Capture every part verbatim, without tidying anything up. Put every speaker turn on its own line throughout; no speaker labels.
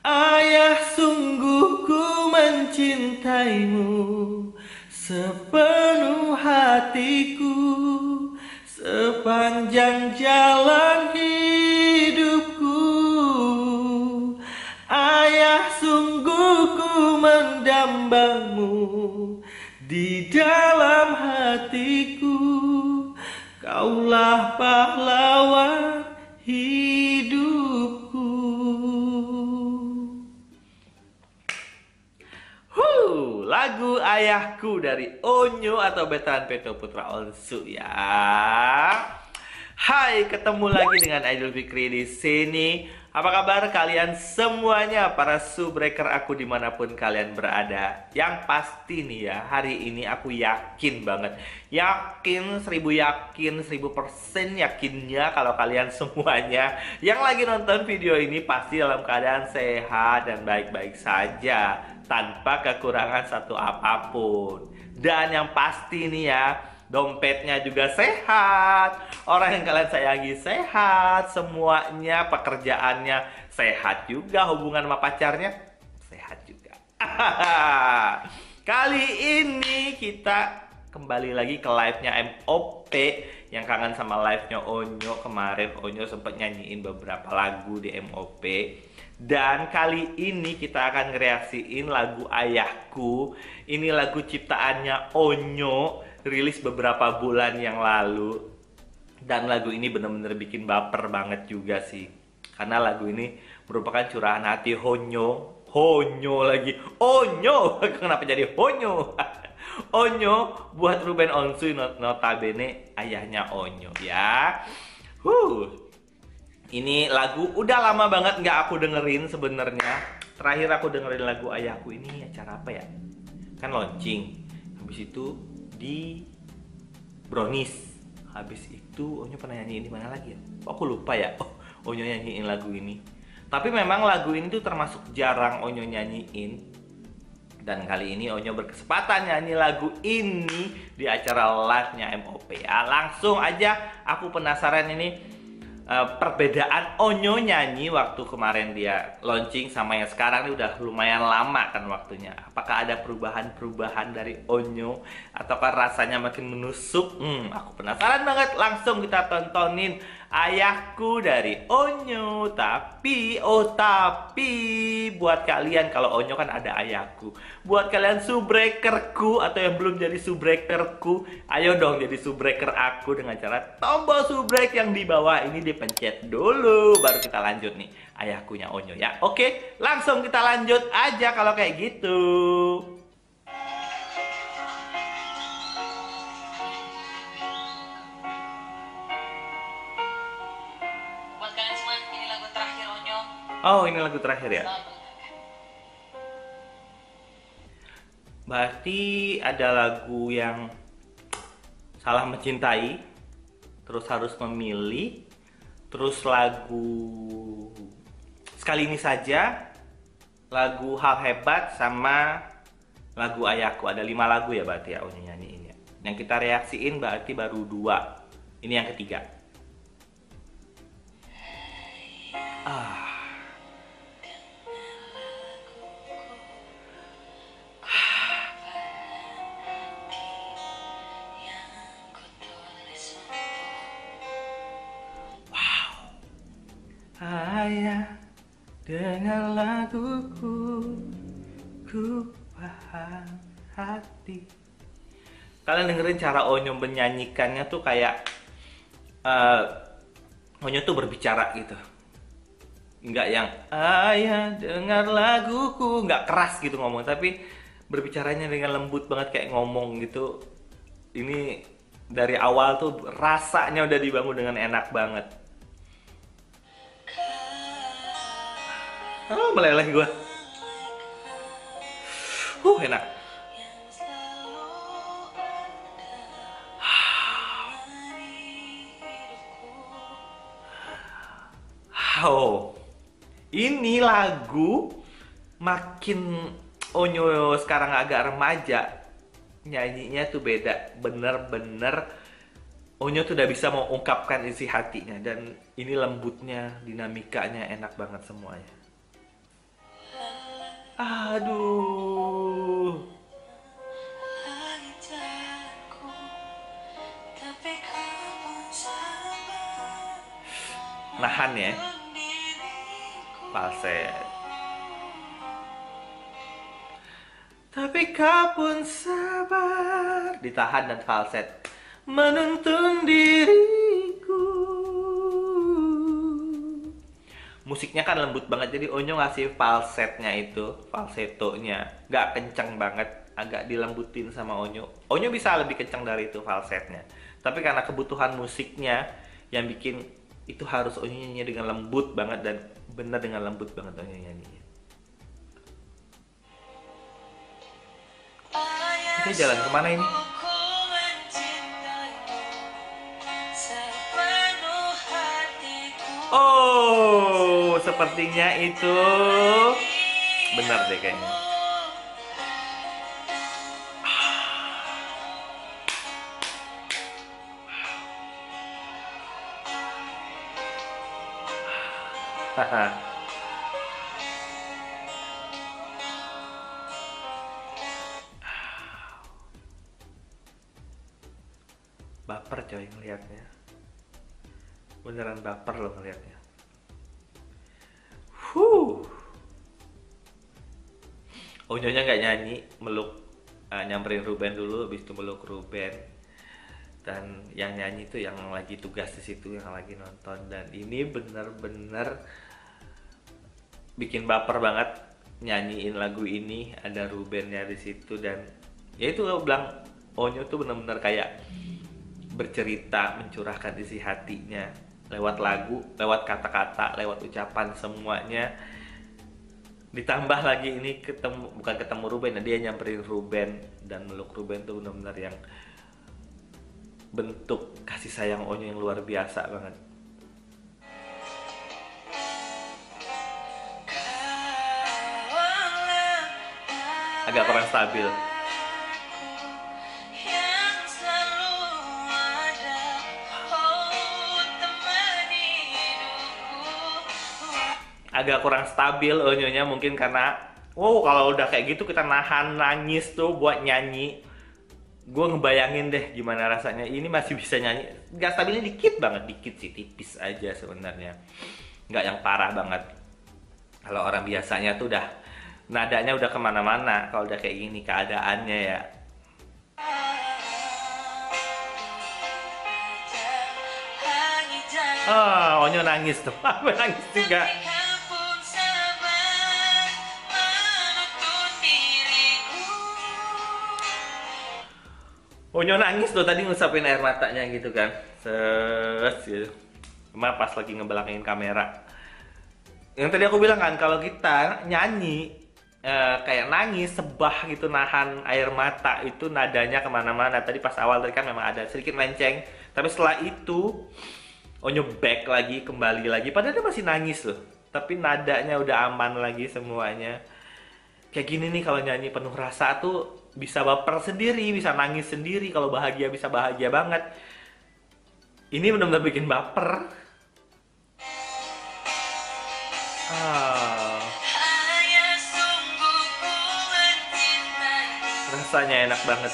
Ayah, sungguh ku mencintaimu sepenuh hatiku, sepanjang jalan hidupku. Ayah, sungguh ku mendambamu di dalam hatiku. Kaulah pahlawan hidupku. Huh, lagu Ayahku dari Onyo atau Betan Peto Putra Onsu ya. Hai, ketemu lagi dengan Idol Fikri di sini. Apa kabar kalian semuanya, para subbreaker aku dimanapun kalian berada? Yang pasti nih ya, hari ini aku yakin banget, yakin seribu yakin seribu persen yakinnya kalau kalian semuanya yang lagi nonton video ini pasti dalam keadaan sehat dan baik-baik saja, tanpa kekurangan satu apapun. Dan yang pasti nih ya, dompetnya juga sehat, orang yang kalian sayangi sehat, semuanya pekerjaannya sehat juga, hubungan sama pacarnya sehat juga. Kali ini kita kembali lagi ke live-nya M O P. Yang kangen sama live-nya Onyo, kemarin Onyo sempat nyanyiin beberapa lagu di M O P. Dan kali ini kita akan ngereaksiin lagu Ayahku. Ini lagu ciptaannya Onyo, rilis beberapa bulan yang lalu. Dan lagu ini bener-bener bikin baper banget juga sih, karena lagu ini merupakan curahan hati Honyo. Honyo lagi, Onyo. Kenapa jadi Honyo? Onyo buat Ruben Onsu, notabene ayahnya Onyo ya. Huh. Ini lagu udah lama banget nggak aku dengerin sebenarnya. Terakhir aku dengerin lagu Ayahku ini acara apa ya? Kan launching. Habis itu di Brownies. Habis itu Onyo pernah nyanyiin di mana lagi ya? Oh, aku lupa ya. Oh, Onyo nyanyiin lagu ini. Tapi memang lagu ini tuh termasuk jarang Onyo nyanyiin. Dan kali ini Onyo berkesempatan nyanyi lagu ini di acara live-nya M O P ya. Langsung aja aku penasaran ini, Uh, perbedaan Onyo nyanyi waktu kemarin dia launching sama yang sekarang ini udah lumayan lama kan waktunya. Apakah ada perubahan-perubahan dari Onyo ataukah rasanya makin menusuk? Hmm, aku penasaran banget. Langsung kita tontonin Ayahku dari Onyo. Tapi, oh tapi buat kalian, kalau Onyo kan ada Ayahku. Buat kalian subbreakerku atau yang belum jadi subbreakerku, ayo dong jadi subbreaker aku dengan cara tombol subbreak yang di bawah ini dipencet dulu, baru kita lanjut nih Ayahkunya Onyo ya. Oke, langsung kita lanjut aja kalau kayak gitu.
Buat kalian semua, ini lagu terakhir Onyo.
Oh, ini lagu terakhir ya. Berarti ada lagu yang Salah Mencintai, terus Harus Memilih, terus lagu Sekali Ini Saja, lagu Hal Hebat, sama lagu Ayahku. Ada lima lagu ya berarti ya Onyo nyanyiin ya. Yang kita reaksiin berarti baru dua. Ini yang ketiga. Ah. Ayah, dengan laguku, ku paham hati. Kalian dengerin cara Onyo menyanyikannya tuh kayak uh, Onyo tuh berbicara gitu. Nggak yang ayah dengar laguku, nggak keras gitu ngomong, tapi berbicaranya dengan lembut banget kayak ngomong gitu. Ini dari awal tuh rasanya udah dibangun dengan enak banget. Oh, meleleh gue. Huh, enak. Oh, ini lagu makin Onyo sekarang agak remaja, nyanyinya tuh beda. Bener-bener Onyo tuh udah bisa mau ungkapkan isi hatinya. Dan ini lembutnya, dinamikanya enak banget semuanya. Aduh. Nahan ya. Falset. Tapi kau pun sabar. Ditahan dan falset. Menuntun diriku. Musiknya kan lembut banget, jadi Onyo ngasih falsetnya itu, falsetonya gak kenceng banget, agak dilembutin sama Onyo. Onyo bisa lebih kenceng dari itu falsetnya, tapi karena kebutuhan musiknya yang bikin itu harus Onyo nyanyi dengan lembut banget, dan bener dengan lembut banget Onyo nyanyinya. Ini jalan kemana ini? Oh, sepertinya itu benar deh kayaknya. Haha. Baper coy ngeliatnya. Beneran baper loh ngeliatnya. Huh. Onyonya nggak nyanyi, meluk, uh, nyamperin Ruben dulu, habis itu meluk Ruben. Dan yang nyanyi itu yang lagi tugas di situ, yang lagi nonton. Dan ini bener-bener bikin baper banget nyanyiin lagu ini. Ada Rubennya di situ, dan ya itu lo bilang Onyo tuh bener-bener kayak bercerita, mencurahkan isi hatinya lewat lagu, lewat kata-kata, lewat ucapan, semuanya. Ditambah lagi ini ketemu, bukan ketemu Ruben, dia nyamperin Ruben dan meluk Ruben tuh benar-benar yang bentuk kasih sayang Onyo yang luar biasa banget. Agak kurang stabil. Agak kurang stabil Onyonya, mungkin karena wow, kalau udah kayak gitu kita nahan nangis tuh buat nyanyi. Gue ngebayangin deh gimana rasanya. Ini masih bisa nyanyi, gak stabilnya dikit banget, dikit sih, tipis aja sebenarnya, nggak yang parah banget. Kalau orang biasanya tuh udah nadanya udah kemana-mana. Kalau udah kayak gini keadaannya ya. Oh, Onyo nangis tuh. Aku nangis juga. Onyo nangis tuh tadi ngusapin air matanya gitu kan. Ses gitu. Cuma pas lagi ngebelakangin kamera. Yang tadi aku bilang kan, kalau kita nyanyi eh, kayak nangis, sebah gitu, nahan air mata, itu nadanya kemana-mana. Tadi pas awal tadi kan memang ada sedikit melenceng, tapi setelah itu Onyo back lagi, kembali lagi. Padahal dia masih nangis loh, tapi nadanya udah aman lagi semuanya. Kayak gini nih kalau nyanyi penuh rasa tuh bisa baper sendiri, bisa nangis sendiri. Kalau bahagia bisa bahagia banget. Ini benar-benar bikin baper. Ah. Rasanya enak banget.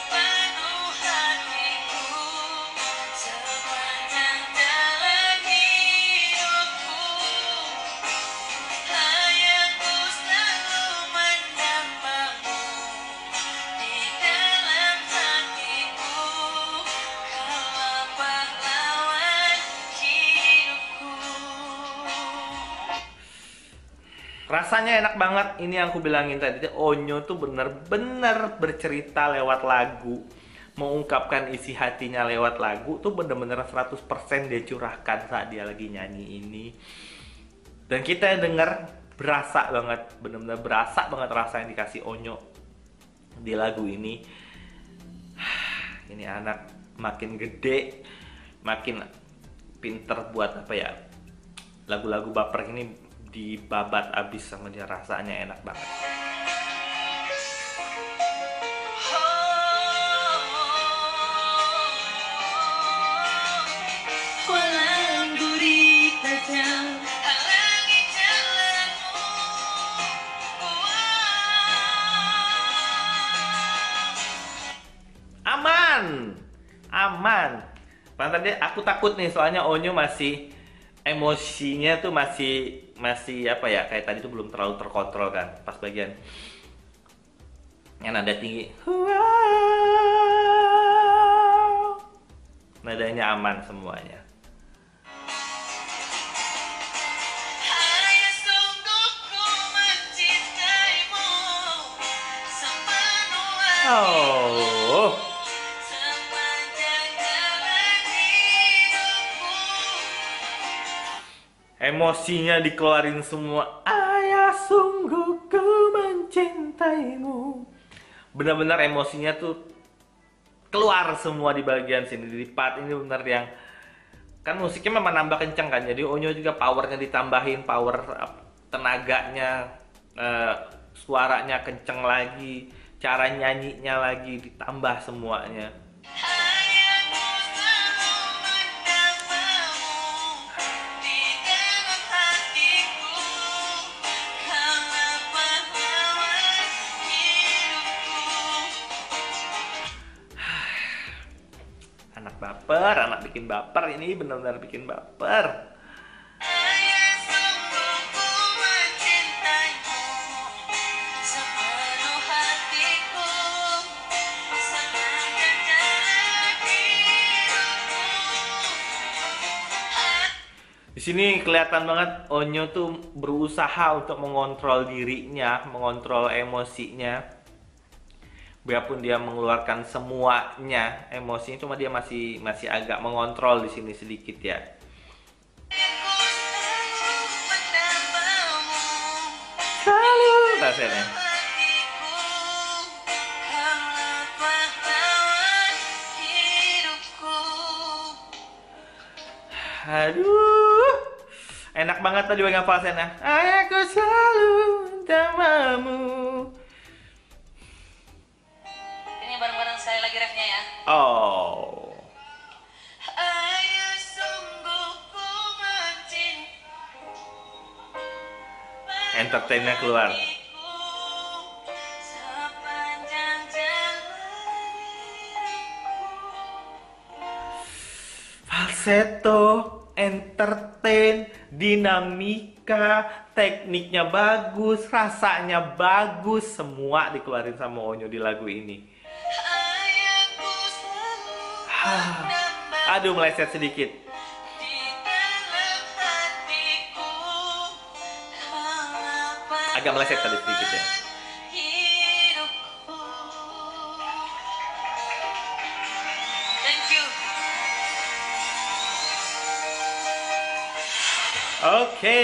Rasanya enak banget. Ini yang aku bilangin tadi, Onyo tuh bener-bener bercerita lewat lagu, mengungkapkan isi hatinya lewat lagu tuh bener-bener seratus persen dia curahkan saat dia lagi nyanyi ini. Dan kita yang denger berasa banget, bener-bener berasa banget rasa yang dikasih Onyo di lagu ini. Ini anak makin gede, makin pinter buat apa ya, lagu-lagu baper ini dibabat abis sama dia, rasanya enak banget. aman, aman. Padahal tadi aku takut nih soalnya Onyo masih emosinya tuh masih masih apa ya, kayak tadi tuh belum terlalu terkontrol kan pas bagian yang nada tinggi. Wow. Nadanya aman semuanya. Oh. Emosinya dikeluarin semua. Ayah sungguh ku mencintaimu. Benar-benar emosinya tuh keluar semua di bagian sini. Di part ini benar yang kan musiknya memang nambah kenceng kan. Jadi Onyo juga powernya ditambahin, power tenaganya, uh, suaranya kenceng lagi, cara nyanyinya lagi ditambah semuanya. Anak baper, anak bikin baper, ini benar-benar bikin baper. Di sini kelihatan banget Onyo tuh berusaha untuk mengontrol dirinya, mengontrol emosinya. Biarpun dia mengeluarkan semuanya emosinya, cuma dia masih masih agak mengontrol di sini sedikit ya. Selalu rasanya. Aduh, enak banget tadi bagian falsetnya. Aku selalu tamamu.
Ini bareng-bareng saya lagi refnya ya.
Oh. Entertainnya keluar. Falsetto, entertain, dinamika, tekniknya bagus, rasanya bagus, semua dikeluarin sama Onyo di lagu ini. Aduh, meleset sedikit. Agak meleset tadi sedikit ya.
Thank you.
Oke.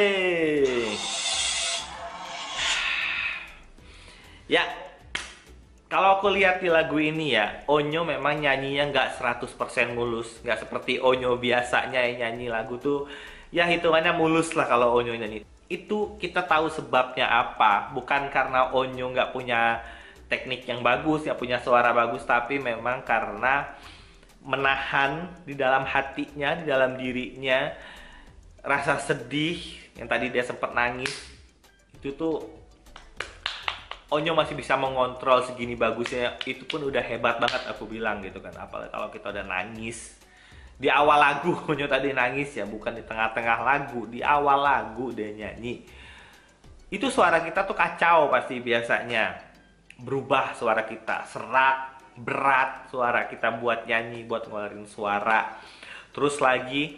Ya, kalau aku lihat di lagu ini ya, Onyo memang nyanyinya nggak seratus persen mulus. Nggak seperti Onyo biasanya yang nyanyi lagu tuh, ya hitungannya mulus lah kalau Onyo nyanyi. Itu kita tahu sebabnya apa. Bukan karena Onyo nggak punya teknik yang bagus, nggak punya suara bagus, tapi memang karena menahan di dalam hatinya, di dalam dirinya, rasa sedih yang tadi dia sempat nangis. Itu tuh Onyo masih bisa mengontrol segini bagusnya, itu pun udah hebat banget aku bilang gitu kan. Apalagi kalau kita udah nangis di awal lagu. Onyo tadi nangis ya, bukan di tengah-tengah lagu, di awal lagu dia nyanyi. Itu suara kita tuh kacau pasti biasanya, berubah suara kita, serak, berat suara kita buat nyanyi, buat ngeluarin suara. Terus lagi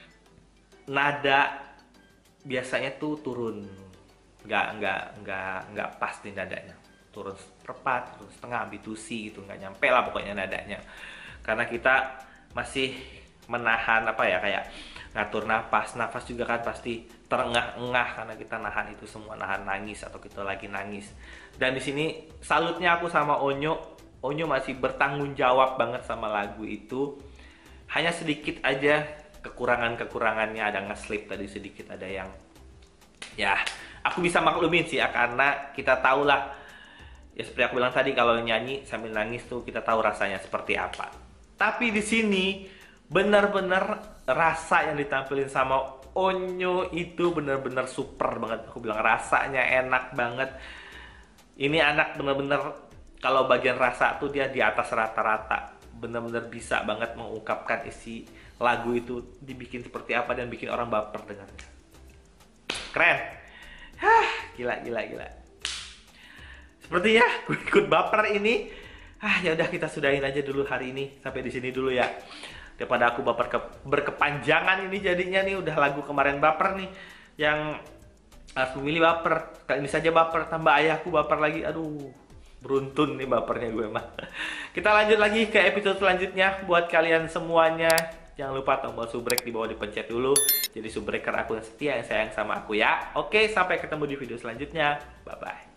nada biasanya tuh turun, nggak nggak nggak nggak pas di nadanya, turun seperempat, turun setengah, ambitusi gitu, nggak nyampe lah pokoknya nadanya, karena kita masih menahan apa ya, kayak ngatur nafas, nafas juga kan pasti terengah-engah karena kita nahan itu semua, nahan nangis atau kita lagi nangis. Dan di sini salutnya aku sama Onyo, Onyo masih bertanggung jawab banget sama lagu itu. Hanya sedikit aja kekurangan-kekurangannya, ada ngeslip tadi sedikit, ada yang ya aku bisa maklumin sih ya, karena kita tahu lah ya, seperti aku bilang tadi, kalau nyanyi sambil nangis tuh kita tahu rasanya seperti apa. Tapi di sini benar-benar rasa yang ditampilin sama Onyo itu benar-benar super banget. Aku bilang rasanya enak banget. Ini anak benar-benar kalau bagian rasa tuh dia di atas rata-rata. benar-benar bisa banget mengungkapkan isi lagu itu dibikin seperti apa dan bikin orang baper dengarnya. Keren. Hah, gila gila gila. Sepertinya gue ikut baper ini. Ah, ya udah kita sudahin aja dulu hari ini. Sampai di sini dulu ya. Daripada aku baper ke, berkepanjangan ini jadinya nih, udah lagu kemarin baper nih yang harus memilih baper. Kali ini saja baper, tambah ayahku baper lagi. Aduh, beruntun nih bapernya gue mah. Kita lanjut lagi ke episode selanjutnya. Buat kalian semuanya, jangan lupa tombol subrek di bawah dipencet dulu. Jadi subreker aku yang setia, yang sayang sama aku ya. Oke, sampai ketemu di video selanjutnya. Bye-bye.